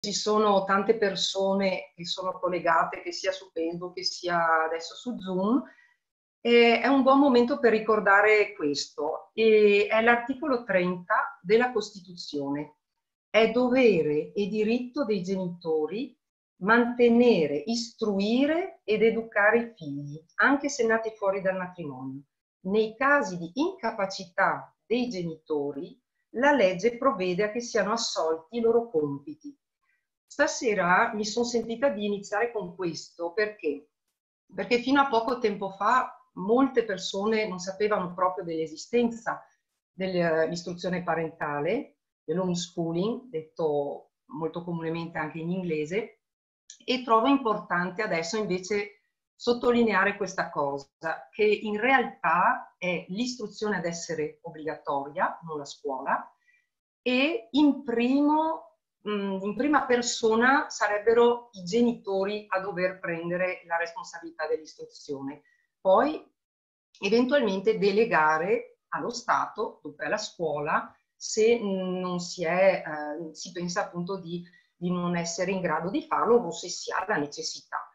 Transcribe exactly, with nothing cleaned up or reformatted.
ci sono tante persone che sono collegate, che sia su Facebook, che sia adesso su Zoom, e è un buon momento per ricordare questo. E è l'articolo trenta della Costituzione. È dovere e diritto dei genitori mantenere, istruire ed educare i figli, anche se nati fuori dal matrimonio. Nei casi di incapacità dei genitori, la legge provvede a che siano assolti i loro compiti. Stasera mi sono sentita di iniziare con questo perché? Perché fino a poco tempo fa molte persone non sapevano proprio dell'esistenza dell'istruzione parentale, dell'homeschooling, detto molto comunemente anche in inglese, e trovo importante adesso invece sottolineare questa cosa, che in realtà è l'istruzione ad essere obbligatoria, non la scuola, e in primo in prima persona sarebbero i genitori a dover prendere la responsabilità dell'istruzione. Poi eventualmente delegare allo Stato, dunque alla scuola, se non si, è, eh, si pensa appunto di, di non essere in grado di farlo o se si ha la necessità.